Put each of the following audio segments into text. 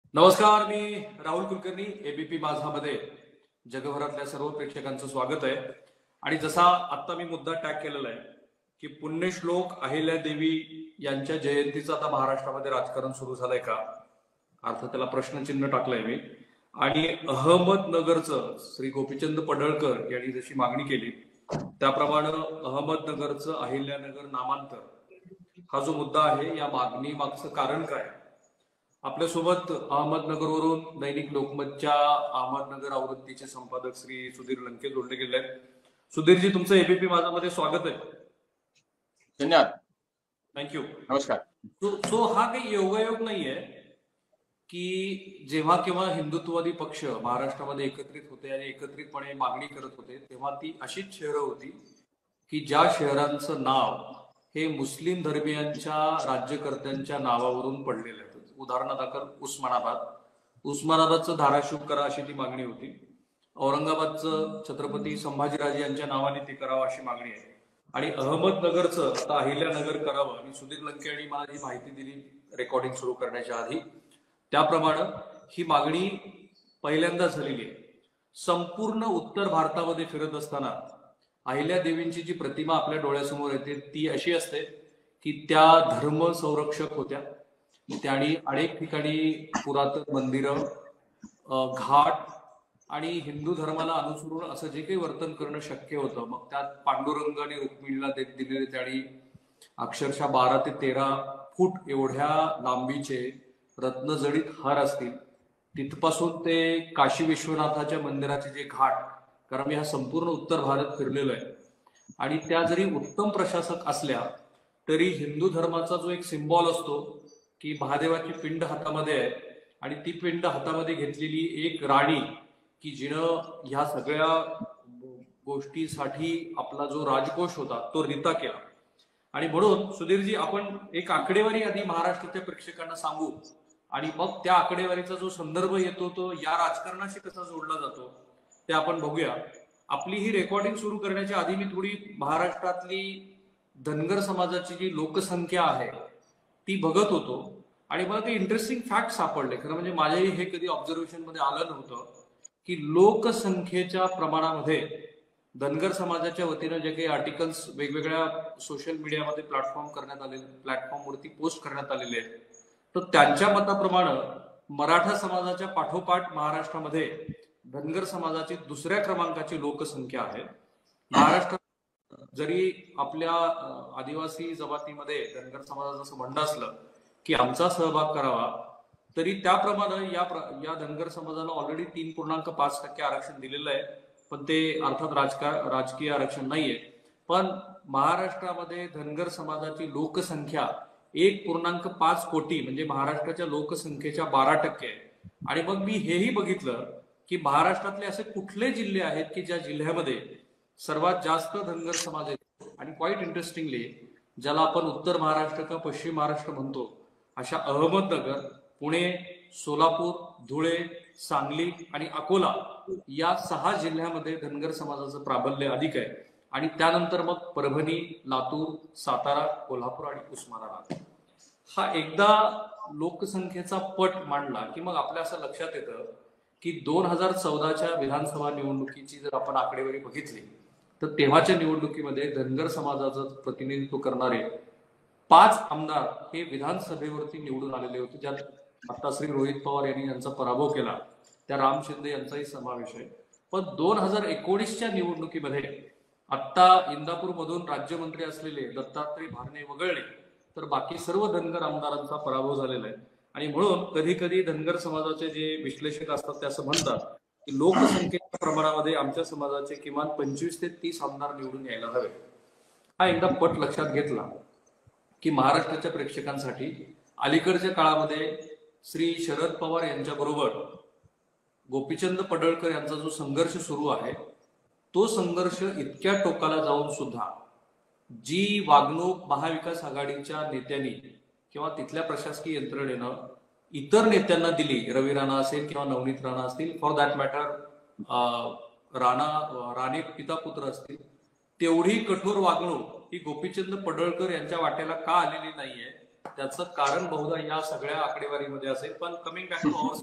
नमस्कार, मी राहुल कुलकर्णी. एबीपी माझा मध्ये जगभरातल्या सर्व प्रेक्षकांचं स्वागत आहे. आणि जसा आता मी मुद्दा टॅग केलेला आहे की पुण्यश्लोक अहिल्यादेवी यांच्या जयंतीचं आता महाराष्ट्रामध्ये राजकारण सुरू झालंय का, अर्थात त्याला प्रश्नचिन्ह टाकलंय मी. आणि अहमदनगरचं श्री गोपीचंद पडळकर यांनी जशी मागणी केली त्याप्रमाणे अहमदनगरचं अहिल्यानगर नामांतर हा जो मुद्दा आहे, या मागणी मागचं कारण काय. आपल्यासोबत अहमदनगरवरून दैनिक लोकमतच्या अहमदनगर आवृत्तीचे संपादक श्री सुधीर लंके जोडले गेले आहेत. सुधीरजी, तुमचं एबीपी माझ्यामध्ये स्वागत आहे. धन्यवाद. थँक्यू. नमस्कार. सो हा काही योगायोग नाहीये की जेव्हा केव्हा हिंदुत्ववादी पक्ष महाराष्ट्रामध्ये एकत्रित होते आणि एकत्रितपणे मागणी करत होते, तेव्हा ती अशीच शहरं होती की ज्या शहरांचं नाव हे मुस्लिम धर्मियांच्या राज्यकर्त्यांच्या नावावरून पडलेलं आहे. उदाहरणादाखल उस्मानाबादचं धाराशिव करा अशी ती मागणी होती. औरंगाबादचं छत्रपती संभाजीराजे यांच्या नावाने ते करावं अशी मागणी आहे. आणि अहमदनगरचं आता अहिल्यानगर करावं. आणि सुधीर लंके यांनी मला जी माहिती दिली रेकॉर्डिंग सुरू करण्याच्या आधी, त्याप्रमाणे ही मागणी पहिल्यांदा झालेली आहे. संपूर्ण उत्तर भारतामध्ये फिरत असताना अहिल्यादेवींची जी प्रतिमा आपल्या डोळ्यासमोर येते ती अशी असते की त्या धर्म संरक्षक होत्या. त्यांनी अनेक ठिकाणी पुरातन मंदिरं, घाट आणि हिंदू धर्माला अनुसरून असं जे काही वर्तन करणं शक्य होतं, मग त्यात पांडुरंग आणि रुक्मिणीला दिलेले त्यांनी अक्षरशः 12 ते 13 फूट एवढ्या लांबीचे रत्नजडित हार असतील, तिथपासून ते काशी विश्वनाथाच्या मंदिराचे जे घाट, कारण मी हा संपूर्ण उत्तर भारत फिरलेलो आहे. आणि त्या जरी उत्तम प्रशासक असल्या तरी हिंदू धर्माचा जो एक सिम्बॉल असतो की महादेवाची पिंड हातामध्ये आहे, आणि ती पिंड हातामध्ये घेतलेली एक राणी की जिनं ह्या सगळ्या गोष्टीसाठी आपला जो राजकोष होता तो रिता केला. आणि म्हणून सुधीरजी, आपण एक आकडेवारी आधी महाराष्ट्राच्या प्रेक्षकांना सांगू आणि मग त्या आकडेवारीचा जो संदर्भ येतो तो या राजकारणाशी कसा जोडला जातो ते आपण बघूया. आपली ही रेकॉर्डिंग सुरू करण्याच्या आधी मी थोडी महाराष्ट्रातली धनगर समाजाची जी लोकसंख्या आहे ती बघत होतो आणि मला ते इंटरेस्टिंग फॅक्ट सापडले. खरं म्हणजे माझ्याही हे कधी ऑब्झर्वेशन मध्ये आलं नव्हतं की लोकसंख्येच्या प्रमाणामध्ये धनगर समाजाच्या वतीनं जे काही आर्टिकल्स वेगवेगळ्या सोशल मीडियामध्ये प्लॅटफॉर्मवरती पोस्ट करण्यात आलेले आहेत, तर त्यांच्या मताप्रमाणे मराठा समाजाच्या पाठोपाठ महाराष्ट्रामध्ये धनगर समाजाची दुसऱ्या क्रमांकाची लोकसंख्या आहे. महाराष्ट्रात जरी आपल्या आदिवासी जमातीमध्ये धनगर समाजाचं असं म्हणणं असलं की आमचा सहभाग करावा, तरी त्याप्रमाणे या धनगर समाजाला ऑलरेडी 3.5% आरक्षण दिलेलं आहे. पण ते अर्थात राजकीय आरक्षण नाहीये. पण महाराष्ट्रामध्ये धनगर समाजाची लोकसंख्या 1.5 कोटी म्हणजे महाराष्ट्राच्या लोकसंख्येच्या 12% आहे. आणि मग मी हेही बघितलं की महाराष्ट्रातले असे कुठले जिल्हे आहेत की ज्या जिल्ह्यामध्ये सर्वात जास्त धनगर समाज आहेत. आणि क्वाईट इंटरेस्टिंगली, ज्याला आपण उत्तर महाराष्ट्र का पश्चिम महाराष्ट्र म्हणतो, अशा अहमदनगर, पुणे, सोलापूर, धुळे, सांगली आणि अकोला या 6 जिल्ह्यामध्ये धनगर समाजाचं प्राबल्य अधिक आहे. आणि त्यानंतर मग परभणी, लातूर, सातारा, कोल्हापूर आणि उस्मानाबाद. हा एकदा लोकसंख्येचा पट मांडला की मग आपल्या असं लक्षात येतं की 2014च्या विधानसभा निवडणुकीची जर आपण आकडेवारी बघितली तर तेव्हाच्या निवडणुकीमध्ये धनगर समाजाचं प्रतिनिधित्व करणारे 5 आमदार हे विधानसभेवरती निवडून आलेले होते, ज्यात आता श्री रोहित पवार यांनी यांचा पराभव केला, त्या राम शिंदे यांचाही समावेश आहे. पण 2019च्या निवडणुकीमध्ये आता इंदापूर मधून राज्यमंत्री असलेले दत्तात्रय भारणे वगळले तर बाकी सर्व धनगर आमदारांचा पराभव झालेला आहे. आणि म्हणून कधी कधी धनगर समाजाचे जे विश्लेषक असतात ते असं म्हणतात की लोकसंख्येच्या प्रमाणामध्ये आमच्या समाजाचे किमान 25 ते 30 आमदार निवडून यायला हवे. हा एकदा पट लक्षात घेतला की महाराष्ट्राच्या प्रेक्षकांसाठी अलीकडच्या काळामध्ये श्री शरद पवार यांच्या बरोबर गोपीचंद पडळकर यांचा जो संघर्ष सुरू आहे, तो संघर्ष इतक्या टोकाला जाऊन सुद्धा जी वागणूक महाविकास आघाडीच्या नेत्यांनी किंवा तिथल्या प्रशासकीय यंत्रणेनं इतर नेत्यांना दिली, रवी राणा असेल किंवा नवनीत राणा असतील, फॉर दॅट मॅटर राणे पिता पुत्र असतील, तेवढी कठोर वागणूक ही गोपीचंद पडळकर यांच्या वाट्याला का आलेली नाहीये त्याचं कारण बहुधा या सगळ्या आकडेवारीमध्ये असेल. पण कमिंग बॅक टू अवर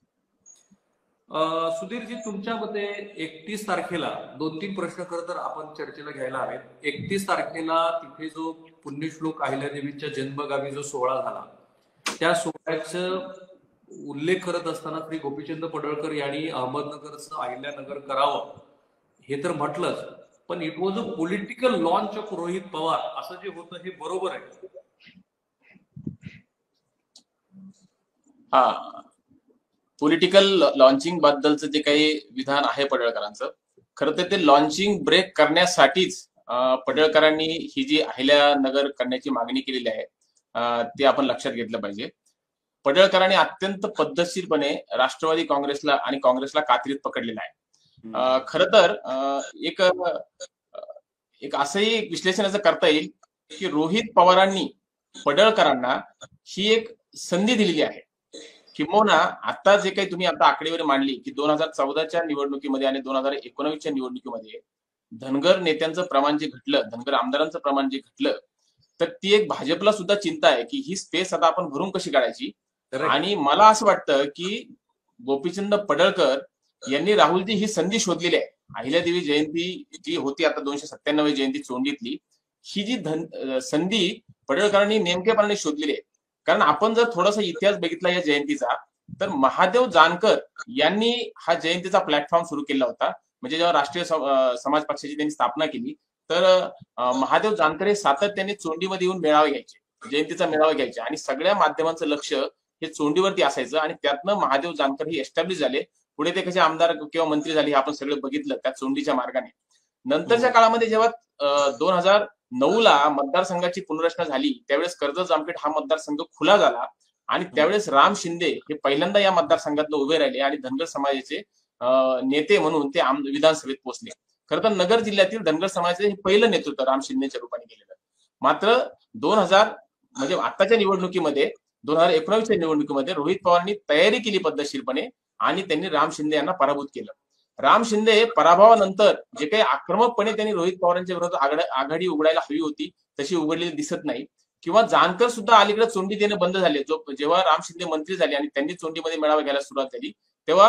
सुधीरजी, तुमच्या मते 31 तारखेला 2-3 प्रश्न खरं तर आपण चर्चेला घ्यायला हवेत. 31 तारखेला तिथे जो पुण्यश्लोक अहिल्यादेवींच्या जन्मगावी जो सोहळा झाला, त्या सोहळ्याचं उल्लेख करत असताना श्री गोपीचंद पडळकर यांनी अहमदनगरचं अहिल्यानगर करावं हे तर म्हटलंच, पण it was a political launch of Rohit Pawar असं जे होतं हे बरोबर आहे? हा, पॉलिटिकल लॉन्चिंग बद्दलचं जे काही विधान आहे पडळकरांचं, खरं तर ते लॉन्चिंग ब्रेक करण्यासाठीच पडळकरांनी ही जी अहिल्यानगर करण्याची मागणी केलेली आहे ते आपण लक्षात घेतलं पाहिजे. पडळकरांनी अत्यंत पद्धतशीरपणे राष्ट्रवादी काँग्रेसला आणि काँग्रेसला कात्रीत पकडलेलं आहे. खरं तर एक असंही विश्लेषण असं करता येईल की रोहित पवारांनी पडळकरांना ही एक संधी दिलेली आहे. किंबहुना आता जे काही तुम्ही आता आकडेवारी मांडली की 2014च्या निवडणुकीमध्ये आणि 2019च्या निवडणुकीमध्ये धनगर नेत्यांचं प्रमाण जे घटलं, धनगर आमदारांचं प्रमाण जे घटलं, तर ती एक भाजपला सुद्धा चिंता आहे की ही स्पेस आता आपण भरून कशी काढायची. आणि मला असं वाटतं की गोपीचंद पडळकर यांनी राहुलजी ही संधी शोधलेली आहे. अहिल्यादेवी जयंती जी होती आता 297वी जयंती चोंडीतली, ही जी संधी पडळकरांनी नेमकेपणाने शोधलेली आहे. कारण आपण जर थोडासा इतिहास बघितला या जयंतीचा, तर महादेव जानकर यांनी हा जयंतीचा प्लॅटफॉर्म सुरू केला होता. म्हणजे जेव्हा राष्ट्रीय समाज पक्षाची त्यांनी स्थापना केली, तर महादेव जानकर हे सातत्याने चोंडीमध्ये येऊन मेळावे घ्यायचे, जयंतीचा मेळावा घ्यायचे आणि सगळ्या माध्यमांचं लक्ष हे चोंडीवरती असायचं. आणि त्यातनं महादेव जानकर हे एस्टॅब्लिश झाले. पुढे ते कसे आमदार किंवा मंत्री झाले हे आपण सगळं बघितलं त्या चोंडीच्या मार्गाने. नंतरच्या काळामध्ये जेव्हा 2009ला मतदारसंघाची पुनर्रचना झाली, त्यावेळेस कर्जत जामखेड हा मतदारसंघ खुला झाला आणि त्यावेळेस राम शिंदे हे पहिल्यांदा या मतदारसंघात उभे राहिले आणि धनगर समाजाचे नेते म्हणून ते विधानसभेत पोहोचले. खरं तर नगर जिल्ह्यातील धनगर समाजाचे हे पहिलं नेतृत्व राम शिंदेच्या रूपाने केलेलं. मात्र 2000 म्हणजे आताच्या निवडणुकीमध्ये 2019च्या निवडणुकीमध्ये रोहित पवारांनी तयारी केली पद्धतशीरपणे आणि त्यांनी राम शिंदे यांना पराभूत केलं. राम शिंदे पराभवानंतर जे काही आक्रमकपणे त्यांनी रोहित पवारांच्या विरोधात आघाडी उघडायला हवी होती तशी उघडलेली दिसत नाही. किंवा जानकर सुद्धा अलीकडे चोंडी देणं बंद झाले. जेव्हा राम शिंदे मंत्री झाले आणि त्यांनी चोंडीमध्ये मेळावा घ्यायला सुरुवात झाली, तेव्हा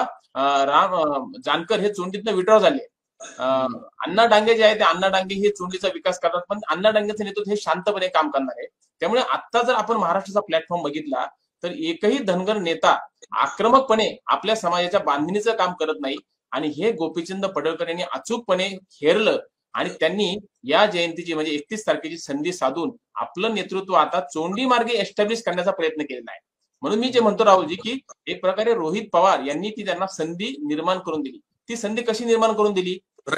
जानकर हे चोंडीतनं विड्रॉ झाले. अण्णा डांगे जे आहे ते अण्णा डांगे हे चोंडीचा विकास करतात, पण अण्णा डांगेचं नेतृत्व हे शांतपणे काम करणार आहे. त्यामुळे आता जर आपण महाराष्ट्राचा प्लॅटफॉर्म बघितला तर एकही धनगर नेता आक्रमकपणे आपल्या समाजाच्या बांधणीचं काम करत नाही. आणि हे गोपीचंद पडळकर यांनी अचूकपणे हेरलं आणि त्यांनी या जयंतीची म्हणजे 31 तारखेची संधी साधून आपलं नेतृत्व आता चोंडी मार्गे एस्टॅब्लिश करण्याचा प्रयत्न केलेला आहे. म्हणून मी जे म्हणतो राहुलजी की एक प्रकारे रोहित पवार यांनी ती त्यांना संधी निर्माण करून दिली. ती संधी कशी निर्माण करून दिली?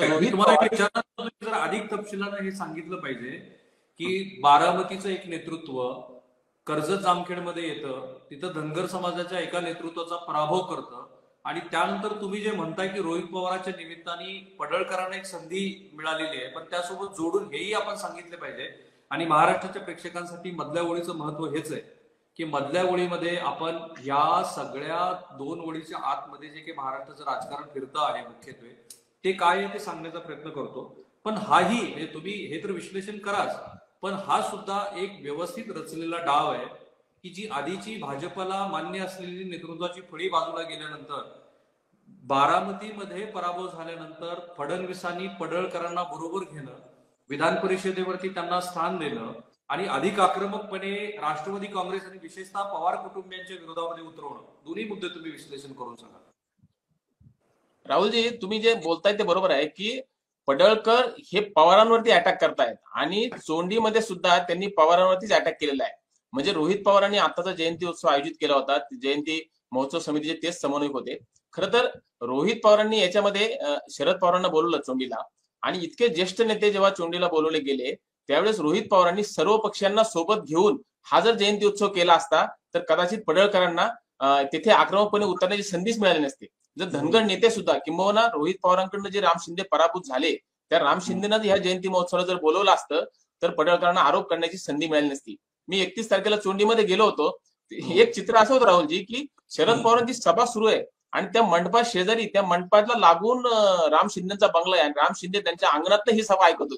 अधिक तपशिलानं हे सांगितलं पाहिजे की बारामतीचं एक नेतृत्व कर्जत जामखेडमध्ये येतं, तिथं धनगर समाजाच्या एका नेतृत्वाचा पराभव करतं आणि त्यानंतर तुम्ही जे म्हणताय की रोहित पवारांच्या निमित्ताने पडळकरांना एक संधी मिळालेली आहे, पण त्यासोबत जोडून हेही आपण सांगितले पाहिजे. आणि महाराष्ट्राच्या प्रेक्षकांसाठी मधल्या ओळीचं महत्व हेच आहे की मधल्या ओळीमध्ये आपण या सगळ्या 2 ओळीच्या आतमध्ये जे काही महाराष्ट्राचं राजकारण फिरतं आहे मुख्यत्वे ते काय आहे ते सांगण्याचा प्रयत्न करतो. पण हाही म्हणजे तुम्ही हे तर विश्लेषण कराच, पण हा सुद्धा एक व्यवस्थित रचलेला डाव आहे की जी आधीची भाजपला मान्य असलेली नेतृत्वाची फळी बाजूला गेल्यानंतर बारामतीमध्ये पराभव झाल्यानंतर फडणवीसांनी पडळकरांना बरोबर घेणं, विधान परिषदेवरती त्यांना स्थान देणं आणि अधिक आक्रमकपणे राष्ट्रवादी काँग्रेस आणि विशेषतः पवार कुटुंबियांच्या विरोधामध्ये उतरवणं, दोन्ही मुद्दे तुम्ही विश्लेषण करून सांगा. राहुलजी, तुम्ही जे बोलताय ते बरोबर आहे की पडळकर हे पवारांवरती अटॅक करतायत आणि चोंडीमध्ये सुद्धा त्यांनी पवारांवरतीच अटॅक केलेला आहे. म्हणजे रोहित पवारांनी आताचा जयंती उत्सव आयोजित केला होता, जयंती महोत्सव समितीचे तेच समन्वयक होते. खरं तर रोहित पवारांनी याच्यामध्ये शरद पवारांना बोलवलं चोंडीला आणि इतके ज्येष्ठ नेते जेव्हा चोंडीला बोलवले गेले त्यावेळेस रोहित पवारांनी सर्व पक्षांना सोबत घेऊन हा जर जयंती उत्सव केला असता तर कदाचित पडळकरांना तिथे आक्रमकपणे उतरण्याची संधीच मिळाली नसती. जर धनगर नेते सुद्धा किंबहुना रोहित पवारांकडून जे राम शिंदे पराभूत झाले त्या राम शिंदेनं ह्या जयंती महोत्सवाला जर बोलवलं असतं तर पडळकरांना आरोप करण्याची संधी मिळाली नसती. मी 31 तारखेला चोंडीमध्ये गेलो होतो. एक चित्र असं होतं राहुलजी की शरद पवारांची सभा सुरू आहे आणि त्या मंडपा शेजारी त्या मंडपाला लागून राम शिंदेचा बंगला आहे आणि राम शिंदे त्यांच्या अंगणातनं ही सभा ऐकत होते.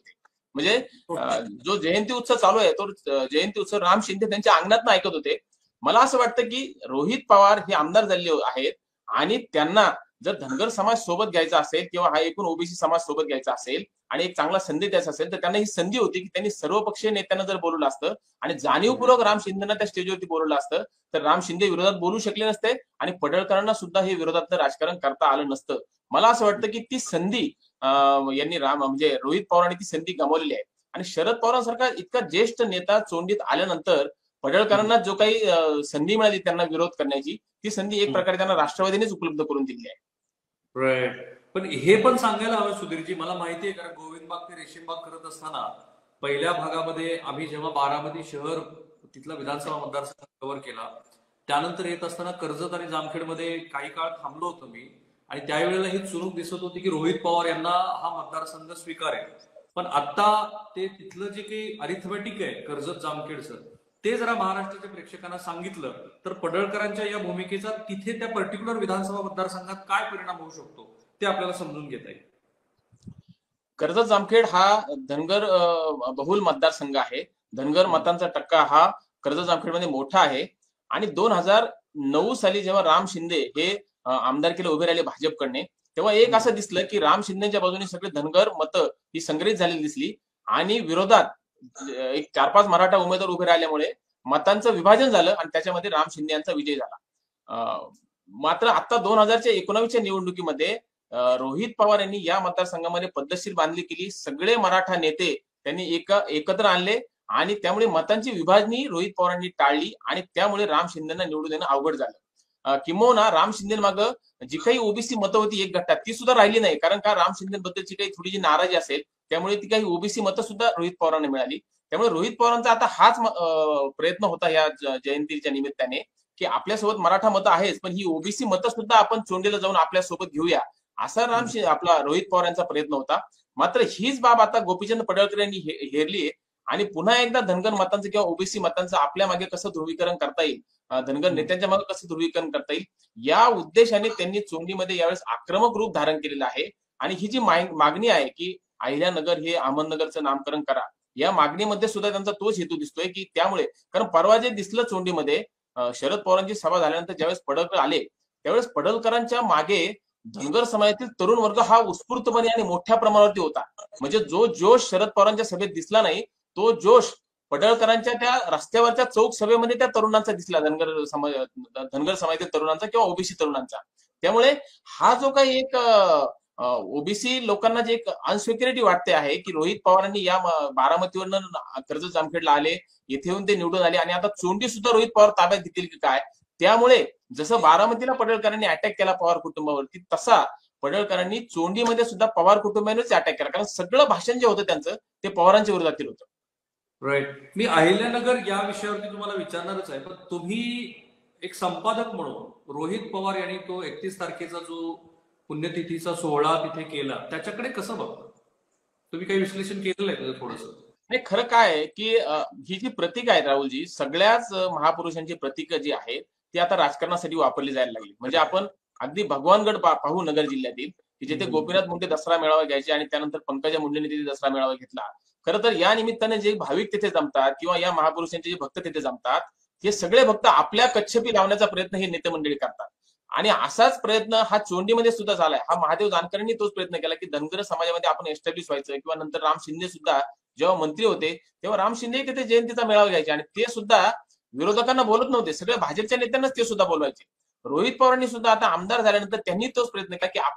म्हणजे जो जयंती उत्सव चालू आहे तो जयंती उत्सव राम शिंदे त्यांच्या अंगणात ऐकत होते. मला असं वाटतं की रोहित पवार हे आमदार झाले आहेत आणि त्यांना जर धनगर समाज सोबत घ्यायचा असेल किंवा हा एकूण ओबीसी समाज सोबत घ्यायचा असेल आणि एक चांगला संधी द्यायचा असेल, तर त्यांना ही संधी होती की त्यांनी सर्वपक्षीय नेत्यांना जर बोलवलं असतं आणि जाणीवपूर्वक राम शिंदेना त्या स्टेजवरती बोलवलं असतं, तर राम शिंदे विरोधात बोलू शकले नसते आणि पडळकरांना सुद्धा हे विरोधातलं राजकारण करता आलं नसतं. मला असं वाटतं की ती संधी यांनी म्हणजे रोहित पवारांनी ती संधी गमावलेली आहे. आणि शरद पवारांसारखा इतका ज्येष्ठ नेता चोंडीत आल्यानंतर पडळकरांना जो काही संधी मिळाली त्यांना विरोध करण्याची, ती संधी एक प्रकारे त्यांना राष्ट्रवादीनेच उपलब्ध करून दिली आहे. राईट. पण हे पण सांगायला हवं सुधीरजी, मला माहिती आहे कारण गोविंदबाग ते रेशीमबाग करत असताना पहिल्या भागामध्ये आम्ही जेव्हा बारामती शहर तिथला विधानसभा मतदारसंघ कव्हर केला, त्यानंतर येत असताना कर्जत आणि जामखेडमध्ये काही काळ थांबलो होतो मी आणि त्यावेळेला ही चुणूक दिसत होती की रोहित पवार यांना हा मतदारसंघ स्वीकारेल. पण आता ते तिथलं जे काही अरिथमेटिक आहे कर्जत जामखेडचं, ते जरा महाराष्ट्राच्या प्रेक्षकांना सांगितलं तर पडळकरांच्या या भूमिकेचा तिथे त्या पर्टिक्युलर विधानसभा मतदारसंघात काय परिणाम होऊ शकतो ते आपल्याला समजून घेता येईल. कर्जत जामखेड हा धनगर बहुल मतदारसंघ आहे. धनगर मतांचा टक्का हा कर्जत जामखेडमध्ये मोठा आहे. आणि 2009 साली जेव्हा राम शिंदे हे आमदारकीला उभे राहिले भाजपकडने, तेव्हा एक असं दिसलं की राम शिंदेच्या बाजूने सगळे धनगर मतं ही संग्रहित झालेली दिसली आणि विरोधात एक 4-5 मराठा उमेदवार उभे राहिल्यामुळे मतांचं विभाजन झालं आणि त्याच्यामध्ये राम शिंदे यांचा विजय झाला. मात्र आता 2019च्या निवडणुकीमध्ये रोहित पवार यांनी या मतदारसंघामध्ये पद्धतशीर बांधणी केली. सगळे मराठा नेते त्यांनी एकत्र आणले आणि त्यामुळे मतांची विभाजनी रोहित पवारांनी टाळली आणि त्यामुळे राम शिंदेना निवडून देणं अवघड झालं. किंबहुना राम शिंदे मागं जी काही ओबीसी मतं होती एक गटात, ती सुद्धा राहिली नाही. कारण का राम शिंदेबद्दलची काही थोडी जी नाराजी असेल त्यामुळे ती काही ओबीसी मतं सुद्धा रोहित पवारांना मिळाली. त्यामुळे रोहित पवारांचा आता हाच प्रयत्न होता या जयंतीच्या निमित्ताने की आपल्यासोबत मराठा मतं आहेच, पण ही ओबीसी मतं सुद्धा आपण चोंडीला जाऊन आपल्यासोबत घेऊया, असा आपला रोहित पवार यांचा प्रयत्न होता. मात्र हीच बाब आता गोपीचंद पडळकर यांनी हेरली आणि पुन्हा एकदा धनगर मतांचं किंवा ओबीसी मतांचं आपल्या मागे कसं ध्रुवीकरण करता येईल, धनगर नेत्यांच्या मागे कसं ध्रुवीकरण करता येईल, या उद्देशाने त्यांनी चोंडीमध्ये यावेळेस आक्रमक रूप धारण केलेलं आहे. आणि ही जी मागणी आहे की अहिल्यानगर हे अहमदनगरचं नामकरण करा, या मागणीमध्ये सुद्धा त्यांचा तोच हेतू दिसतोय की त्यामुळे, कारण परवा जे दिसलं चोंडीमध्ये शरद पवारांची सभा झाल्यानंतर ज्यावेळेस पडळकर आले त्यावेळेस पडळकरांच्या मागे धनगर समाजातील तरुण वर्ग हा उत्स्फूर्तपणे आणि मोठ्या प्रमाणावरती होता. म्हणजे जो जोश शरद पवारांच्या सभेत दिसला नाही, तो जोश पडळकरांच्या त्या रस्त्यावरच्या चौक सभेमध्ये त्या तरुणांचा दिसला, धनगर समाजातील तरुणांचा किंवा ओबीसी तरुणांचा. त्यामुळे हा जो काही एक ओबीसी लोकांना जे एक अनसिक्युरिटी वाटते आहे की रोहित पवारांनी या बारामतीवरनं कर्जत जामखेडला आले, येथे येऊन ते निवडून आले आणि आता चोंडी सुद्धा रोहित पवार ताब्यात घेतील की काय, त्यामुळे जसं बारामतीला पडळकरांनी अटॅक केला पवार कुटुंबावरती, तसा पडळकरांनी चोंडीमध्ये सुद्धा पवार कुटुंबावरच अटॅक केला. कारण सगळं भाषण जे होतं त्यांचं ते पवारांच्या विरोधातील होतं. राईट. मी अहिल्यानगर या विषयावरती तुम्हाला विचारणारच आहे, पण तुम्ही एक संपादक म्हणून रोहित पवार यांनी तो 31 तारखेचा जो पुण्यतिथीचा सोहळा तिथे केला त्याच्याकडे कसं बघता? तुम्ही काही विश्लेषण केलेलं आहे थोडंसं? नाही, खरं काय आहे की ही जी प्रतीक आहेत राहुलजी, सगळ्याच महापुरुषांची प्रतीक जी आहेत ती आता राजकारणासाठी वापरली जायला लागली. म्हणजे आपण अगदी भगवानगड पाहू नगर जिल्ह्यातील की जिथे गोपीनाथ मुंडे दसरा मेळावा घ्यायचे आणि त्यानंतर पंकजा मुंडेंनी तिथे दसरा मेळावा घेतला. खरं तर या निमित्ताने जे भाविक तिथे जमतात किंवा या महापुरुषांचे जे भक्त तिथे जमतात, हे सगळे भक्त आपल्या कच्छपी लावण्याचा प्रयत्न हे नेते मंडळी करतात. आणि असाच प्रयत्न हा चोंडीमध्ये सुद्धा झालाय. हा महादेव जानकरांनी तोच प्रयत्न केला की धनगर समाजामध्ये आपण एस्टॅब्लिश व्हायचं, किंवा नंतर राम शिंदे सुद्धा जेव्हा मंत्री होते तेव्हा राम शिंदे तिथे जयंतीचा मेळावा घ्यायचे आणि ते सुद्धा विरोधकांना बोलत नव्हते, सगळ्या भाजपच्या नेत्यांनाच ते सुद्धा बोलवायचे. रोहित पवारांनी सुद्धा आता आमदार झाल्यानंतर त्यांनी तोच प्रयत्न केला की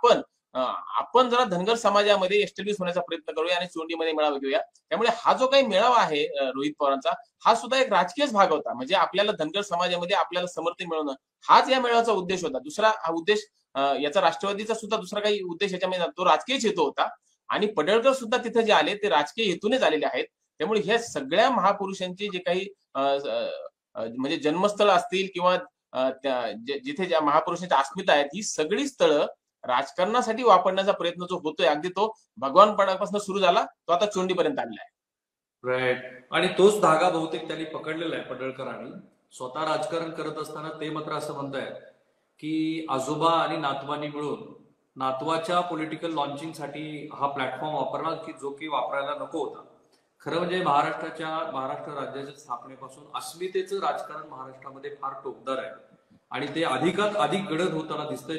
आपण जरा धनगर समाजामध्ये एस्टॅब्लिश होण्याचा प्रयत्न करूया आणि चोंडीमध्ये मेळावा घेऊया. त्यामुळे हा जो काही मेळावा आहे रोहित पवारांचा, हा सुद्धा एक राजकीयच भाग होता. म्हणजे आपल्याला धनगर समाजामध्ये आपल्याला समर्थन मिळवणं हाच या मेळाव्याचा उद्देश होता. दुसरा हा उद्देश याचा राष्ट्रवादीचा सुद्धा दुसरा काही उद्देश याच्यामध्ये तो राजकीयच हेतू होता. आणि पडळकर सुद्धा तिथे जे आले ते राजकीय हेतूनेच आलेले आहेत. त्यामुळे ह्या सगळ्या महापुरुषांची जे काही म्हणजे जन्मस्थळ असतील किंवा जिथे ज्या महापुरुषांची अस्मिता आहेत, ही सगळी स्थळं राजकारणासाठी वापरण्याचा प्रयत्न जो होतोय, अगदी तो भगवानपणापासून सुरू झाला, तो आता चोंडीपर्यंत आलेला आहे. राईट. आणि तोच धागा बहुतेक त्यांनी पकडलेला आहे पडळकरांनी. स्वतः राजकारण करत असताना ते मात्र असं म्हणतायत की आजोबा आणि नातवानी मिळून नातवाच्या पॉलिटिकल लॉन्चिंगसाठी हा प्लॅटफॉर्म वापरला की जो की वापरायला नको होता. खरं म्हणजे महाराष्ट्र राज्याच्या स्थापनेपासून अस्मितेचं राजकारण महाराष्ट्रामध्ये फार टोकदार आहे आणि ते अधिकात अधिक गडद होताना दिसतंय.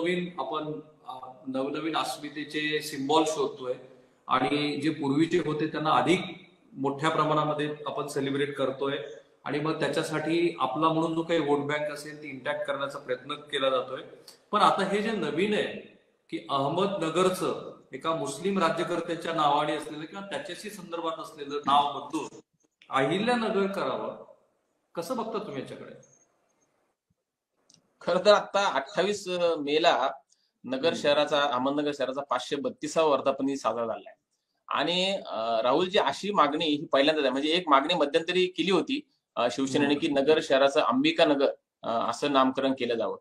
नवनवीन अस्मितेचे सिम्बॉल शोधतोय आणि जे पूर्वीचे होते त्यांना अधिक मोठ्या प्रमाणामध्ये आपण सेलिब्रेट करतोय आणि मग त्याच्यासाठी आपला म्हणून जो काही वोट बँक असेल ती इंटॅक्ट करण्याचा प्रयत्न केला जातोय. पण आता हे जे नवीन आहे की अहमदनगरचं एका मुस्लिम राज्यकर्त्याच्या नावाने असलेलं किंवा त्याच्याशी संदर्भात असलेलं नाव बदलून अहिल्यानगर करावं, कसं बघता तुम्ही याच्याकडे? खर तर आता 28 मेला अहमदनगर शहराचा 532वा वर्धापन दिन साजरा झालाय आणि राहुलजी अशी मागणी ही पहिल्यांदाच आहे. म्हणजे एक मागणी मध्यंतरी केली होती शिवसेनेने की नगर शहराचं अंबिका नगर असं नामकरण केलं जावं,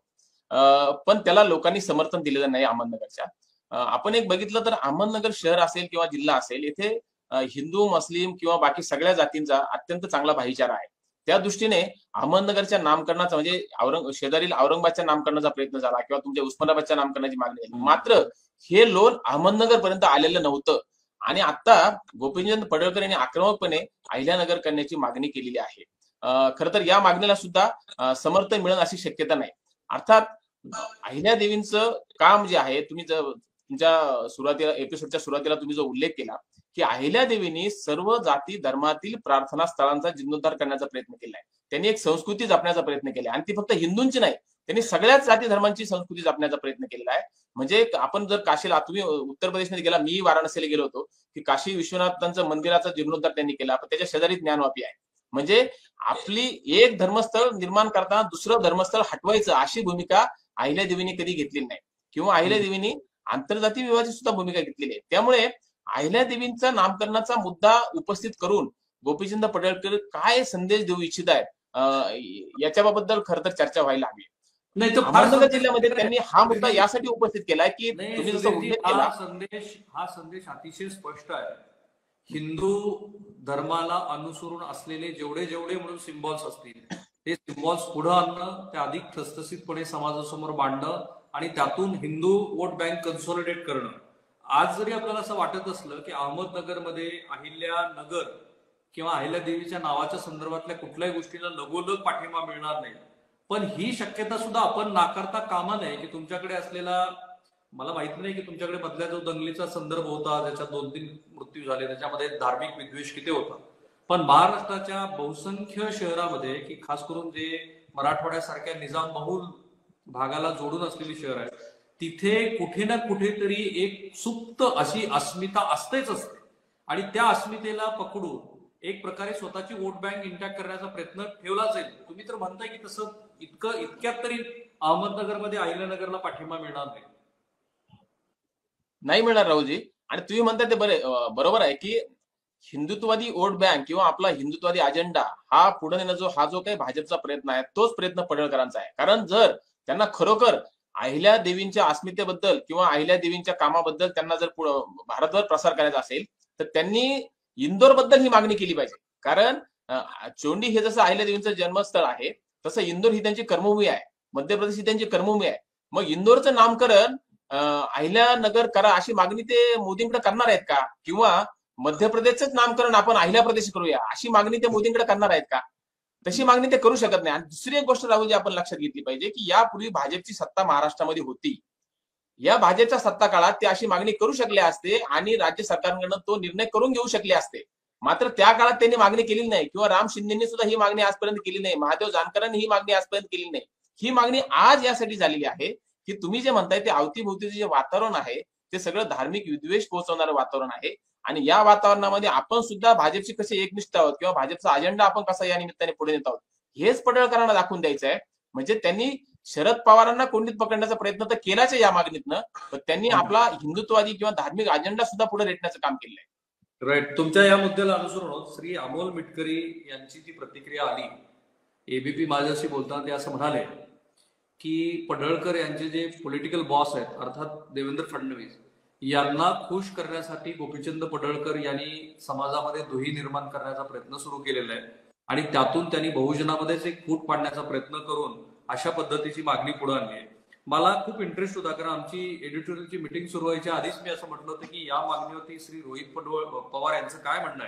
पण त्याला लोकांनी समर्थन दिलेलं नाही अहमदनगरच्या. आपण एक बघितलं तर अहमदनगर शहर असेल किंवा जिल्हा असेल, येथे हिंदू, मुस्लिम किंवा बाकी सगळ्या जातींचा अत्यंत चांगला भाईचारा आहे. त्या दृष्टीने अहमदनगरच्या नामकरणाचा म्हणजे शेजारील औरंगाबादच्या नामकरणाचा प्रयत्न झाला किंवा तुमच्या उस्मानाबादच्या नामकरणाची मागणी झाली, मात्र हे लोन अहमदनगर पर्यंत आलेलं नव्हतं आणि आता गोपीचंद पडळकर यांनी आक्रमकपणे अहिल्यानगर करण्याची मागणी केलेली आहे. खरं तर या मागणीला सुद्धा समर्थन मिळेल अशी शक्यता नाही. अर्थात अहिल्यादेवींचं काम जे आहे, तुम्ही तुमच्या एपिसोडच्या सुरुवातीला तुम्ही जो उल्लेख केला की अहिल्यादेवींनी सर्व जाती धर्मातील प्रार्थना स्थळांचा जीर्णोद्धार करण्याचा प्रयत्न केलाय. त्यांनी एक संस्कृती जपण्याचा प्रयत्न केलाय आणि ती फक्त हिंदूंची नाही, त्यांनी सगळ्याच जाती धर्मांची संस्कृती जपण्याचा प्रयत्न केलेला आहे. म्हणजे आपण जर काशीला, तुम्ही उत्तर प्रदेशमध्ये गेला, मी वाराणसीला गेलो होतो, की काशी विश्वनाथांचं मंदिराचा जीर्णोद्धार त्यांनी केला, पण त्याच्या शेजारी ज्ञानवापी आहे. म्हणजे आपली एक धर्मस्थळ निर्माण करताना दुसरं धर्मस्थळ हटवायचं अशी भूमिका अहिल्यादेवींनी कधी घेतलेली नाही किंवा अहिल्यादेवींनी आंतरजातीय विवाहाची सुद्धा भूमिका घेतलेली आहे. त्यामुळे अहिल्यादेवींचा नामकरणाचा मुद्दा उपस्थित करून गोपीचंद पडळकर काय संदेश देऊ इच्छित आहेत याच्याबद्दल खरं तर चर्चा व्हायला हवी. नाही तर अहमदनगर जिल्ह्यामध्ये त्यांनी हा मुद्दा यासाठी उपस्थित केलाय की तुम्ही जसं उल्लेख केला, हा संदेश अतिशय स्पष्ट आहे. हिंदू धर्माला अनुसरून असलेले जेवढे म्हणून सिम्बॉल्स असतील ते सिम्बॉल्स पुढे आणणं, त्या अधिक ठसठसीतपणे समाजासमोर मांडणं आणि त्यातून हिंदू वोट बँक कन्सॉलिडेट करणं. आज जरी आपल्याला असं वाटत असलं की अहमदनगरमध्ये अहिल्यानगर किंवा अहिल्यादेवीच्या नावाच्या संदर्भातल्या कुठल्याही गोष्टीला लगोलग पाठिंबा मिळणार नाही, पण ही शक्यता सुद्धा आपण नाकारता कामा नये की तुमच्याकडे असलेला, मला माहित नाही की तुमच्याकडे मधल्या जो दंगलीचा संदर्भ होता ज्याच्यात 2-3 मृत्यू झाले त्याच्यामध्ये धार्मिक विद्वेष किती होता, पण महाराष्ट्राच्या बहुसंख्य शहरामध्ये की खास करून जे मराठवाड्यासारख्या निजाम बहुल भागाला जोडून असलेली शहर आहे, तिथे कुठे ना कुठेतरी एक सुप्त अशी अस्मिता असतेच असते आणि त्या अस्मितेला पकडून एक प्रकारे स्वतःची वोट बँक इंटॅक्ट करण्याचा प्रयत्न ठेवला जाईल. तुम्ही तर म्हणताय की तसं इतक्यात तरी अहमदनगरमध्ये अहिल्यानगरला पाठिंबा मिळणार नाही मिळणार राहुलजी. आणि तुम्ही म्हणताय ते बरोबर आहे की हिंदुत्ववादी वोट बँक किंवा आपला हिंदुत्ववादी अजेंडा हा पुढे नेण्याचा हा जो काही भाजपचा प्रयत्न आहे तोच प्रयत्न पडळकरांचा आहे. कारण जर त्यांना खरोखर अहिल्यादेवींच्या अस्मितेबद्दल किंवा अहिल्यादेवींच्या कामाबद्दल त्यांना जर भारतभर प्रसार करायचा असेल तर त्यांनी इंदोर बद्दल ही मागणी केली पाहिजे. कारण चोंडी हे जसं अहिल्यादेवींचं जन्मस्थळ आहे तसं इंदोर ही त्यांची कर्मभूमी आहे, मध्य प्रदेश ही त्यांची कर्मभूमी आहे. मग इंदोरचं नामकरण अहिल्यानगर करा अशी मागणी ते मोदींकडे करणार आहेत का? किंवा मध्य प्रदेशच नामकरण आपण अहिल्या प्रदेश करूया अशी मागणी ते मोदींकडे करणार आहेत का? तशी मागणी ते करू शकत नाही. आणि दुसरी एक गोष्ट राहुलजी आपण लक्षात घेतली पाहिजे की यापूर्वी भाजपची सत्ता महाराष्ट्रामध्ये होती. या भाजपच्या सत्ता काळात ते अशी मागणी करू शकले असते आणि राज्य सरकारकडनं तो निर्णय करून घेऊ शकले असते. मात्र त्या काळात त्यांनी मागणी केली नाही किंवा राम शिंदेनी सुद्धा ही मागणी आजपर्यंत केली नाही, महादेव जानकरांनी ही मागणी आजपर्यंत केली नाही. ही मागणी आज यासाठी झालेली आहे की तुम्ही जे म्हणताय ते अवतीभोवतीचे जे वातावरण आहे ते सगळं धार्मिक विद्वेष पोहोचवणारं वातावरण आहे आणि या वातावरणामध्ये आपण सुद्धा भाजपची कसे एकनिष्ठ आहोत किंवा भाजपचा अजेंडा आपण कसा या निमित्ताने पुढे नेत आहोत हेच पडळकरांना दाखवून द्यायचं आहे. म्हणजे त्यांनी शरद पवारांना कोंडीत पकडण्याचा प्रयत्न तर केलाच आहे या मागणीतनं, पण त्यांनी आपला हिंदुत्ववादी किंवा धार्मिक अजेंडा सुद्धा पुढे रेटण्याचं काम केलंय. राईट. तुमच्या या मुद्द्याला अनुसरून श्री अमोल मिटकरी यांची जी प्रतिक्रिया आली, एबीपी माझ्याशी बोलताना ते असं म्हणाले की पडळकर यांचे जे पॉलिटिकल बॉस आहेत अर्थात देवेंद्र फडणवीस यांना खुश करण्यासाठी गोपीचंद पडळकर यांनी समाजामध्ये दुही निर्माण करण्याचा प्रयत्न सुरू केलेला आहे आणि त्यातून त्यांनी बहुजनामध्येच एक फूट पाडण्याचा प्रयत्न करून अशा पद्धतीची मागणी पुढे आणली आहे. मला खूप इंटरेस्ट होता कारण आमची एडिटोरियलची मिटिंग सुरू व्हायच्या आधीच मी असं म्हटलं होतं की या मागणीवरती श्री रोहित पवार यांचं काय म्हणणं आहे,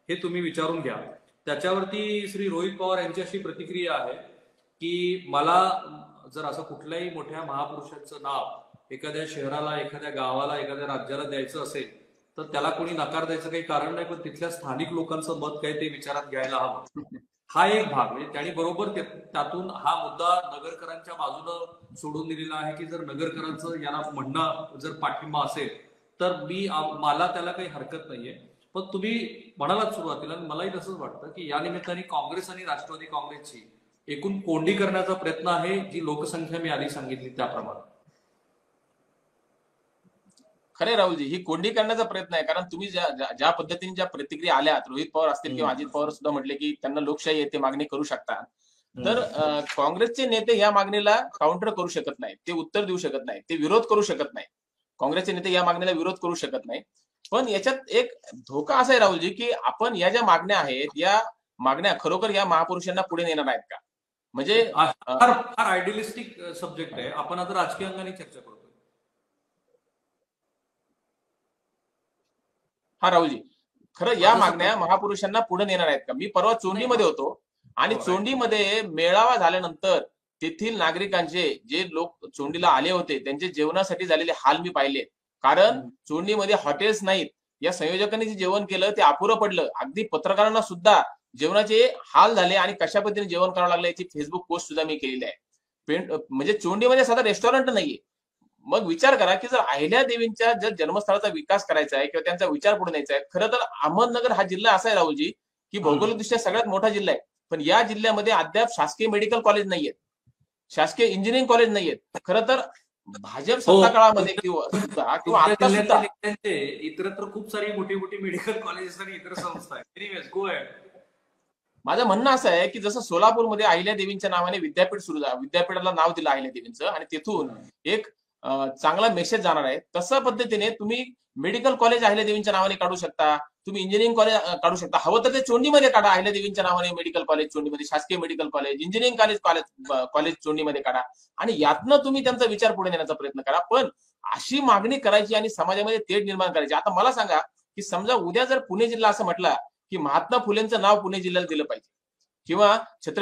हे तुम्ही विचारून घ्या. त्याच्यावरती श्री रोहित पवार यांची अशी प्रतिक्रिया आहे की मला जर असं कुठल्याही मोठ्या महापुरुषांचं नाव एखाद्या शहराला, एखाद्या गावाला, एखाद्या राज्याला द्यायचं असेल तर त्याला कोणी नकार द्यायचं काही कारण नाही, पण तिथल्या स्थानिक लोकांचं मत काय ते विचारात घ्यायला हवं. हा एक भाग म्हणजे त्यांनी बरोबर त्यातून हा मुद्दा नगरकरांच्या बाजूनं सोडून दिलेला आहे की जर नगरकरांचं याला म्हणणं जर पाठिंबा असेल तर मला त्याला काही हरकत नाहीये. पण तुम्ही म्हणालात सुरुवातीला, मलाही तसंच वाटतं की या निमित्ताने काँग्रेस आणि राष्ट्रवादी काँग्रेसची एकूण कोंडी करण्याचा प्रयत्न आहे, जी लोकसंख्या मी आधी सांगितली त्याप्रमाणे. खरे राहुलजी, ही कोंडी करण्याचा प्रयत्न आहे. कारण तुम्ही ज्या पद्धतीने ज्या प्रतिक्रिया आल्यात, रोहित पवार असतील किंवा अजित पवार सुद्धा म्हटले की त्यांना लोकशाही येते, मागणी करू शकतात. तर काँग्रेसचे नेते या मागणीला काउंटर करू शकत नाही, ते उत्तर देऊ शकत नाही, ते विरोध करू शकत नाही. काँग्रेसचे नेते या मागणीला विरोध करू शकत नाही. पण याच्यात एक धोका असा आहे राहुलजी की आपण या ज्या मागण्या आहेत, या मागण्या खरोखर या महापुरुषांना पुढे नेणार आहेत का? म्हणजे फार आयडियलिस्टिक सब्जेक्ट आहे. आपण आता राजकीय अंगाने चर्चा करतोय. हा राहुलजी, खरं या मागण्या महापुरुषांना पुढे नेणार आहेत का? मी परवा चोंडीमध्ये होतो आणि चोंडीमध्ये मेळावा झाल्यानंतर तेथील नागरिकांचे, जे लोक चोंडीला आले होते, त्यांचे जेवणासाठी झालेले हाल मी पाहिले. कारण चोंडीमध्ये हॉटेल्स नाहीत. या संयोजकांनी जे जेवण केलं ते अपुरं पडलं. अगदी पत्रकारांना सुद्धा जेवणाचे हाल झाले आणि कशा पद्धतीने जेवण करावं लागलं याची फेसबुक पोस्ट सुद्धा मी केलेली आहे. म्हणजे चोंडीमध्ये साधा रेस्टॉरंट नाहीये. मग विचार करा की जर अहिल्यादेवींच्या जर जन्मस्थळाचा विकास करायचा आहे किंवा त्यांचा विचार पुढे न्यायचा आहे, खरं तर अहमदनगर हा जिल्हा असा आहे राहुलजी की भौगोलिकदृष्ट्या सगळ्यात मोठा जिल्हा आहे, पण या जिल्ह्यामध्ये अद्याप शासकीय मेडिकल कॉलेज नाहीयेत, शासकीय इंजिनिअरिंग कॉलेज नाहीयेत. खरं तर भाजप सत्ता काळामध्ये किंवा आता सुद्धा इतरत्र खूप सारी मोठी मोठी मेडिकल कॉलेजेस आणि इतर संस्था आहेत. माझं म्हणणं असं आहे की जसं सोलापूरमध्ये अहिल्यादेवींच्या नावाने विद्यापीठ सुरू झालं, विद्यापीठाला नाव दिलं अहिल्यादेवींचं आणि तिथून एक चांगला मेसेज जाणार आहे, तसं पद्धतीने तुम्ही मेडिकल कॉलेज अहिल्यादेवींच्या नावाने काढू शकता, तुम्ही इंजिनिअरिंग कॉलेज काढू शकता. हवं तर ते चोंडीमध्ये काढा, अहिल्यादेवींच्या नावाने मेडिकल कॉलेज चोंडीमध्ये, शासकीय मेडिकल कॉलेज, इंजिनिअरिंग कॉलेज चोंडीमध्ये काढा आणि यातनं तुम्ही त्यांचा विचार पुढे नेण्याचा प्रयत्न करा. पण अशी मागणी करायची आणि समाजामध्ये तेढ निर्माण करायची. आता मला सांगा की समजा उद्या जर पुणे जिल्हा असं म्हटला की महात्मा फुलेंचं नाव पुणे जिल्ह्याला दिलं पाहिजे किंवा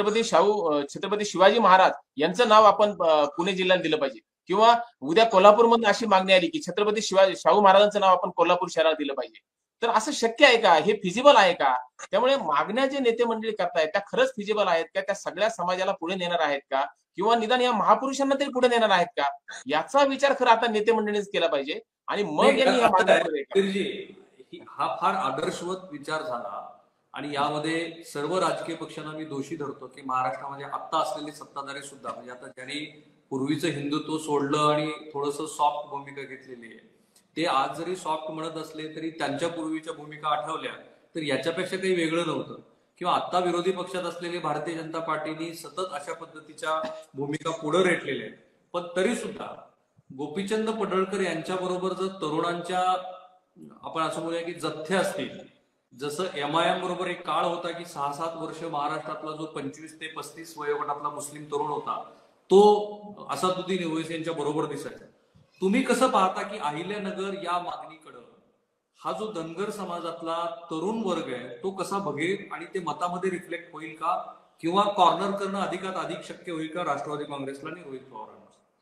छत्रपती शिवाजी महाराज यांचं नाव आपण पुणे जिल्ह्याला दिलं पाहिजे किंवा उद्या कोल्हापूरमधून अशी मागणी आली की छत्रपती शाहू महाराजांचं नाव आपण कोल्हापूर शहराला दिलं पाहिजे, तर असं शक्य आहे का? हे फिजिबल आहे का? त्यामुळे मागण्या जे नेते मंडळी करतायत त्या खरंच फिजिबल आहेत का? त्या सगळ्या समाजाला पुढे नेणार आहेत का? किंवा निदान या महापुरुषांना तरी पुढे नेणार आहेत का? याचा विचार खरं आता नेते मंडळीनेच केला पाहिजे आणि मग यांनी या मागण्या. हा फार आदर्शवत विचार झाला आणि यामध्ये सर्व राजकीय पक्षांना मी दोषी धरतो की महाराष्ट्रामध्ये आता असलेले सत्ताधारी सुद्धा, म्हणजे आता ज्यांनी पूर्वीचं हिंदुत्व सोडलं आणि थोडस सॉफ्ट भूमिका घेतलेली आहे, ते आज जरी सॉफ्ट म्हणत असले तरी त्यांच्या पूर्वीच्या भूमिका आठवल्या तर याच्यापेक्षा काही वेगळं नव्हतं. किंवा आता विरोधी पक्षात असलेले भारतीय जनता पार्टीनी सतत अशा पद्धतीच्या भूमिका पुढे रेटलेल्या आहेत. पण तरी सुद्धा गोपीचंद पडळकर यांच्या बरोबर जर तरुणांच्या, आपण असं बोलूया की जथ्थे असतील, जसं MIM बरोबर एक काळ होता की 6-7 वर्ष महाराष्ट्रातला जो 25 ते 35 वयोगटातला मुस्लिम तरुण होता तो असादुद्दीन ओवैसी यांच्या बरोबर दिसायचा. तुम्ही कसं पाहता की अहिल्यानगर या मागणीकडं हा जो धनगर समाजातला तरुण वर्ग आहे तो कसा बघेल आणि ते मतामध्ये रिफ्लेक्ट होईल का, किंवा कॉर्नर करणं अधिकात अधिक शक्य होईल का राष्ट्रवादी काँग्रेसला आणि रोहित पवारांना?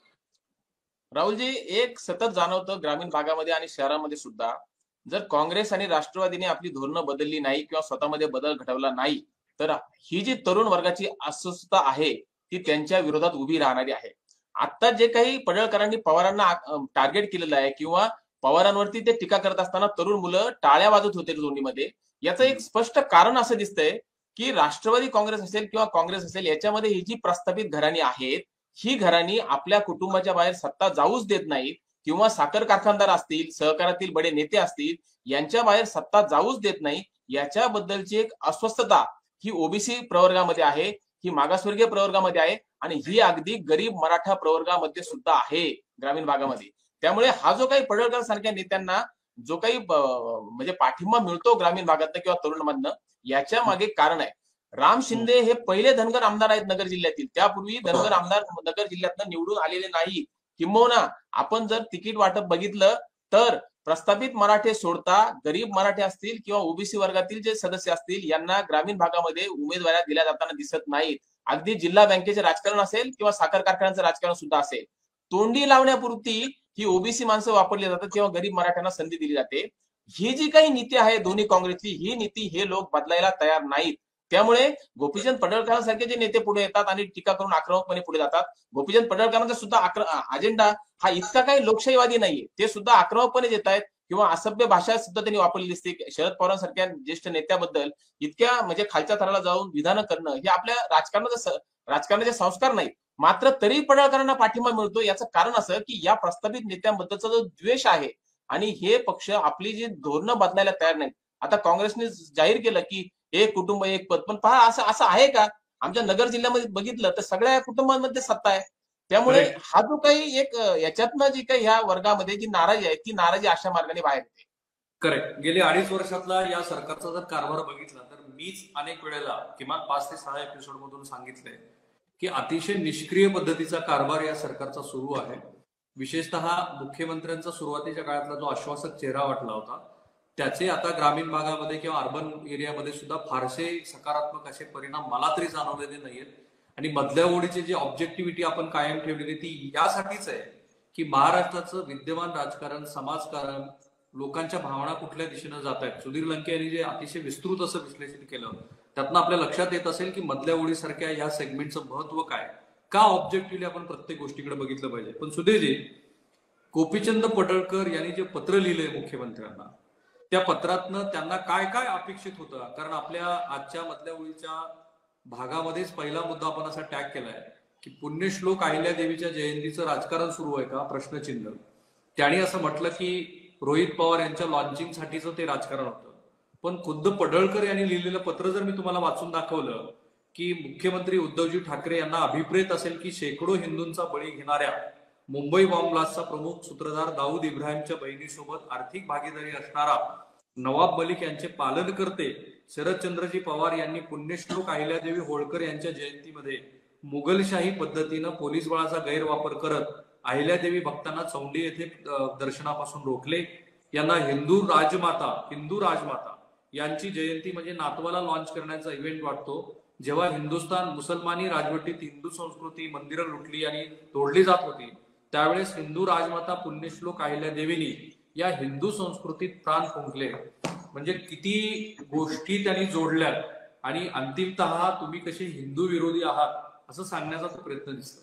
राहुलजी, एक सतत जाणवतं ग्रामीण भागामध्ये आणि शहरामध्ये सुद्धा, जर काँग्रेस आणि राष्ट्रवादीने आपली धोरणं बदलली नाही किंवा स्वतःमध्ये बदल घडवला नाही तर ही जी तरुण वर्गाची अस्वस्थता आहे ती त्यांच्या विरोधात उभी राहणारी आहे. आता जे काही पडळकरांनी पवारांना टार्गेट केलेलं आहे किंवा पवारांवरती ते टीका करत असताना तरुण मुलं टाळ्या वाजत होते दोन्हीमध्ये, याचं एक स्पष्ट कारण असं दिसतंय की राष्ट्रवादी काँग्रेस असेल किंवा काँग्रेस असेल याच्यामध्ये ही जी प्रस्थापित घराणी आहेत, ही घराणी आपल्या कुटुंबाच्या बाहेर सत्ता जाऊच देत नाहीत किंवा साखर कारखानदार असतील, सहकारातील बडे नेते असतील, यांच्या बाहेर सत्ता जाऊच देत नाही. याच्याबद्दलची एक अस्वस्थता ही ओबीसी प्रवर्गामध्ये आहे, ही मागासवर्गीय प्रवर्गामध्ये आहे आणि ही अगदी गरीब मराठा प्रवर्गामध्ये सुद्धा आहे ग्रामीण भागामध्ये. त्यामुळे हा जो काही पडळकर सारख्या नेत्यांना जो काही म्हणजे पाठिंबा मिळतो ग्रामीण भागातनं किंवा तरुणांमधनं, याच्या मागे कारण आहे. राम शिंदे हे पहिले धनगर आमदार आहेत नगर जिल्ह्यातील. त्यापूर्वी धनगर आमदार नगर जिल्ह्यातनं निवडून आलेले नाही. किंबहुना आपण जर तिकीट वाटप बघितलं तर प्रस्थापित मराठे सोडता गरीब मराठे असतील किंवा ओबीसी वर्गातील जे सदस्य असतील यांना ग्रामीण भागामध्ये उमेदवाऱ्या दिल्या जाताना दिसत नाहीत. अगदी जिल्हा बँकेचे राजकारण असेल किंवा साखर कारखान्याचं राजकारण सुद्धा असेल, तोंडी लावण्यापुरती ही ओबीसी माणसं वापरली जातात किंवा गरीब मराठ्यांना संधी दिली जाते. ही जी काही नीती आहे दोन्ही काँग्रेसची, ही नीती हे लोक बदलायला तयार नाहीत. त्यामुळे गोपीचंद पडळकरांसारखे जे नेते पुढे येतात आणि टीका करून आक्रमकपणे पुढे जातात. गोपीचंद पडळकरांचा सुद्धा अजेंडा हा इतका काही लोकशाहीवादी नाहीये. ते सुद्धा आक्रमकपणे येत आहेत किंवा असभ्य भाषा सुद्धा त्यांनी वापरली दिसते. शरद पवारांसारख्या ज्येष्ठ नेत्याबद्दल इतक्या म्हणजे खालच्या थराला जाऊन विधानं करणं हे आपल्या राजकारणाचे संस्कार नाहीत. मात्र तरी पडळकरांना पाठिंबा मिळतो. याचं कारण असं की या प्रस्थापित नेत्यांबद्दलचा जो द्वेष आहे आणि हे पक्ष आपली जी धोरणं बदलायला तयार नाहीत. आता काँग्रेसने जाहीर केलं की एक कुटुंब एक पद, पण पहा असं असं आहे का? आमच्या नगर जिल्ह्यामध्ये बघितलं तर सगळ्या कुटुंबांमध्ये सत्ता आहे. त्यामुळे हा जो काही एक याच्यातनं जी काही ह्या वर्गामध्ये जी नाराजी आहे ती नाराजी अशा मार्गाने बाहेर येते. करेक्ट. गेले 2.5 वर्षातला या सरकारचा जर कारभार बघितला तर मीच अनेक वेळेला किमान 5 ते 6 एपिसोड मधून सांगितलंय की अतिशय निष्क्रिय पद्धतीचा कारभार या सरकारचा सुरू आहे. विशेषतः मुख्यमंत्र्यांचा सुरुवातीच्या काळातला जो आश्वासक चेहरा वाटला होता त्याचे आता ग्रामीण भागामध्ये किंवा अर्बन एरियामध्ये सुद्धा फारसे सकारात्मक असे परिणाम मला तरी जाणवलेले नाहीयेत. आणि मधल्या ओळीची जी ऑब्जेक्टिव्हिटी आपण कायम ठेवलेली ती यासाठीच आहे की महाराष्ट्राचं विद्यमान राजकारण, समाजकारण, लोकांच्या भावना कुठल्या दिशेनं जात आहेत. सुधीर लंके यांनी जे अतिशय विस्तृत असं विश्लेषण केलं त्यातनं आपल्या लक्षात येत असेल की मधल्या ओळीसारख्या या सेगमेंटचं महत्व काय, का ऑब्जेक्टिव्हली आपण प्रत्येक गोष्टीकडे बघितलं पाहिजे. पण सुधीरजी, गोपीचंद पडळकर यांनी जे पत्र लिहिलंय मुख्यमंत्र्यांना, त्या पत्रातनं त्यांना काय काय अपेक्षित होतं? कारण आपल्या आजच्या मधल्या ओळीच्या भागामध्येच पहिला मुद्दा आपण असा टॅग केलाय की पुण्यश्लोक अहिल्यादेवीच्या जयंतीचं राजकारण सुरू आहे का, प्रश्नचिन्ह. त्यांनी असं म्हटलं की रोहित पवार यांच्या लॉन्चिंगसाठीचं ते राजकारण होतं. पण खुद्द पडळकर यांनी लिहिलेलं पत्र जर मी तुम्हाला वाचून दाखवलं की मुख्यमंत्री उद्धवजी ठाकरे यांना अभिप्रेत असेल की शेकडो हिंदूंचा बळी घेणाऱ्या मुंबई बॉम्ब ब्लास्टचा प्रमुख सूत्रधार दाऊद इब्राहिमच्या बहिणीसोबत आर्थिक भागीदारी असणारा नवाब मलिक यांचे पालनकर्ते शरदचंद्रजी पवार यांनी पुण्यश्लोक अहिल्यादेवी होळकर यांच्या जयंतीमध्ये मुघलशाही पद्धतीनं पोलीस बळाचा गैरवापर करत अहिल्यादेवी भक्तांना चौंडी येथे दर्शनापासून रोखले. यांना हिंदू राजमाता यांची जयंती म्हणजे नातवाला लॉन्च करण्याचा इव्हेंट वाटतो. जेव्हा हिंदुस्थान मुसलमानी राजवटीत हिंदू संस्कृती, मंदिरं लुटली आणि तोडली जात होती त्यावेळेस हिंदू राजमाता पुण्यश्लोक अहिल्यादेवींनी या हिंदू संस्कृतीत प्राण फुंकले. म्हणजे किती गोष्टी त्यांनी जोडल्या आणि अंतिमतः तुम्ही कसे हिंदू विरोधी आहात असं सांगण्याचा तो प्रयत्न दिसतो.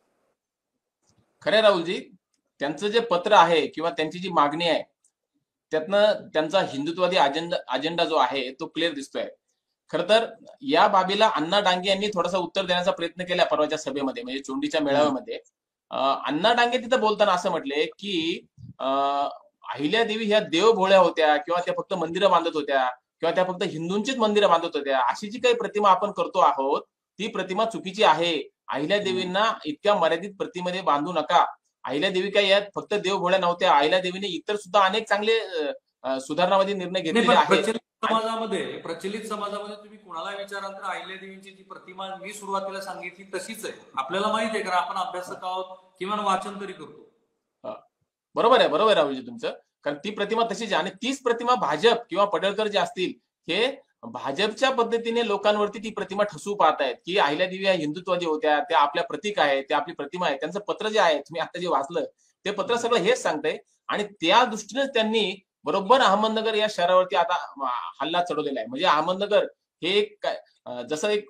खरे राहुलजी, त्यांचं जे पत्र आहे किंवा त्यांची जी मागणी आहे त्यातनं त्यांचा हिंदुत्ववादी अजेंडा जो आहे तो क्लिअर दिसतोय. खर तर या बाबीला अण्णा डांगे यांनी थोडासा उत्तर देण्याचा प्रयत्न केला परवाच्या सभेमध्ये, म्हणजे चोंडीच्या मेळाव्यामध्ये. अण्णा डांगे तिथं बोलताना असं म्हटले की अहिल्यादेवी ह्या देवभोळ्या होत्या किंवा त्या फक्त मंदिरं बांधत होत्या किंवा त्या फक्त हिंदूंचीच मंदिरं बांधत होत्या. अशी जी काही प्रतिमा आपण करतो आहोत ती प्रतिमा चुकीची आहे. अहिल्यादेवींना इतक्या मर्यादित प्रतिमेमध्ये बांधू नका. अहिल्यादेवी काय यात फक्त देवभोळ्या नव्हत्या. अहिल्यादेवीने इतर सुद्धा अनेक चांगले सुधारणावादी निर्णय घेतलेले आहेत. प्रचलित समाजामध्ये तुम्ही कोणाला विचाराल तर अहिल्यादेवींची जी प्रतिमा मी सुरुवातीला सांगितली तशीच आहे. आपल्याला माहिती आहे, कारण आपण अभ्यासक आहोत, किमान वाचन तरी करतो. बरोबर आहे राहुलजी तुमचं. कारण ती प्रतिमा तशीच आहे आणि तीच प्रतिमा भाजप किंवा पडळकर जे असतील हे भाजपच्या पद्धतीने लोकांवरती ती प्रतिमा ठसू पाहतायत की अहिल्यादेवी या हिंदुत्वादी होत्या, त्या आपल्या प्रतीक आहे, त्या आपली प्रतिमा आहे. त्यांचं पत्र जे आहे तुम्ही आता जे वाचलं ते पत्र सगळं हेच सांगतंय. आणि त्या दृष्टीने त्यांनी बरोबर अहमदनगर या शहरावरती आता हल्ला चढवलेला आहे. म्हणजे अहमदनगर हे जसं एक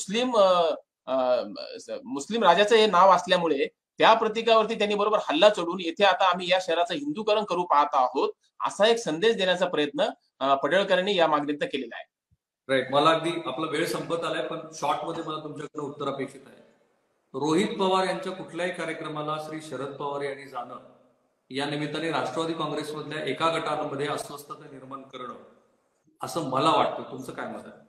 मुस्लिम राजाचं हे नाव असल्यामुळे त्या प्रतीकावरती त्यांनी बरोबर हल्ला चढवून येथे आता आम्ही या शहराचं हिंदूकरण करू पाहत आहोत असा एक संदेश देण्याचा प्रयत्न पडळकरांनी या मागणीत केलेला आहे. राईट. मला अगदी आपला वेळ संपत आलाय पण शॉर्ट मध्ये मला तुमच्याकडे उत्तर अपेक्षित आहे. रोहित पवार यांच्या कुठल्याही कार्यक्रमाला श्री शरद पवार यांनी जाणं या निमित्ताने राष्ट्रवादी काँग्रेसमधल्या एका गटामध्ये अस्वस्थता निर्माण करणं असं मला वाटतं. तुमचं काय मत आहे?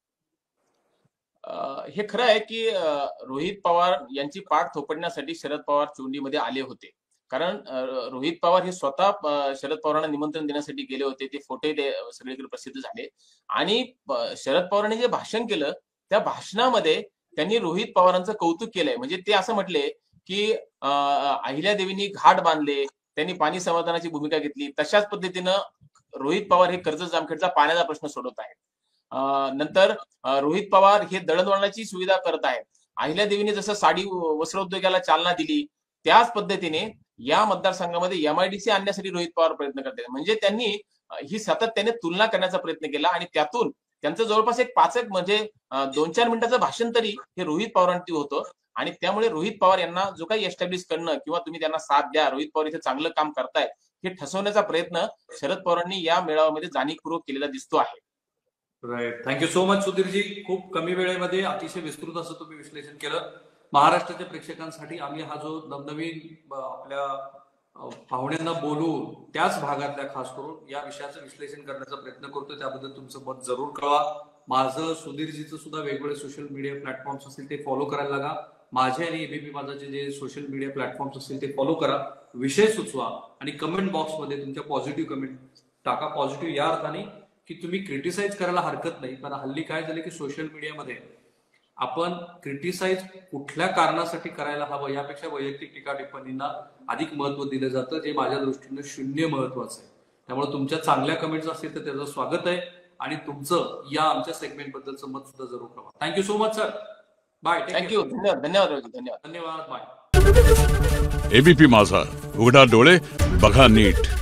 हे खरं आहे की रोहित पवार यांची पाठ थोपडण्यासाठी शरद पवार चोंडीमध्ये आले होते. कारण रोहित पवार हे स्वतः शरद पवारांना निमंत्रण देण्यासाठी गेले होते. ते फोटो सगळीकडे प्रसिद्ध झाले आणि शरद पवारांनी जे भाषण केलं त्या भाषणामध्ये त्यांनी रोहित पवारांचं कौतुक केलंय. म्हणजे ते असं म्हटले की अहिल्यादेवींनी घाट बांधले, त्यांनी पाणी संवर्धनाची भूमिका घेतली. तशाच पद्धतीनं रोहित पवार हे कर्जत जामखेडचा पाण्याचा प्रश्न सोडवत आहेत. नंतर रोहित पवार हे दळणवळणाची सुविधा करत आहेत. अहिल्यादेवीने जसं साडी वस्त्रोद्योगाला चालना दिली त्याच पद्धतीने या मतदारसंघामध्ये एमआयडीसी आणण्यासाठी रोहित पवार प्रयत्न करतात. म्हणजे त्यांनी ही सातत्याने तुलना करण्याचा प्रयत्न केला आणि त्यातून त्यांचं जवळपास एक 5 म्हणजे 2-4 मिनिटाचं भाषण तरी हे रोहित पवारांची होतं. आणि त्यामुळे रोहित पवार यांना जो काही एस्टॅब्लिश करणं किंवा तुम्ही त्यांना साथ द्या, रोहित पवार इथे चांगलं काम करतायत हे ठसवण्याचा प्रयत्न शरद पवारांनी या मेळाव्यामध्ये जाणीवपूर्वक केलेला दिसतो आहे. राईट. थँक्यू सो मच सुधीरजी. खूप कमी वेळेमध्ये अतिशय विस्तृत असं तुम्ही विश्लेषण केलं. महाराष्ट्राच्या प्रेक्षकांसाठी आम्ही हा जो नवनवीन आपल्या पाहुण्यांना बोलून त्याच भागातल्या खास करून या विषयाचं विश्लेषण करण्याचा प्रयत्न करतोय. त्याबद्दल तुमचं मत जरूर कळवा. माझं सुधीरजीचं सुद्धा वेगवेगळे सोशल मीडिया प्लॅटफॉर्म्स असतील ते फॉलो करायला लागा. माझे आणि एबीपी माझाचे जे सोशल मीडिया प्लॅटफॉर्म्स असतील ते फॉलो करा. विषय सुचवा आणि कमेंट बॉक्समध्ये तुमच्या पॉझिटिव्ह कमेंट टाका. पॉझिटिव्ह या अर्थाने की तुम्ही क्रिटिसाइज करायला हरकत नाही. पण हल्ली काय झालं की सोशल मीडियामध्ये आपण क्रिटिसाइज कुठल्या कारणासाठी करायला हवं यापेक्षा वैयक्तिक टीका टिप्पणींना अधिक महत्व दिलं जातं, जे माझ्या दृष्टीनं शून्य महत्वाचं आहे. त्यामुळे तुमच्या चांगल्या कमेंट्स असतील तर त्याचं स्वागत आहे आणि तुमचं या आमच्या सेगमेंट बद्दलचं मत सुद्धा जरूर कळवा. Thank you so much sir. Bye. Thank you. धन्यवाद. धन्यवाद. बाय. एबीपी माझा, उघडा डोळे बघा नीट.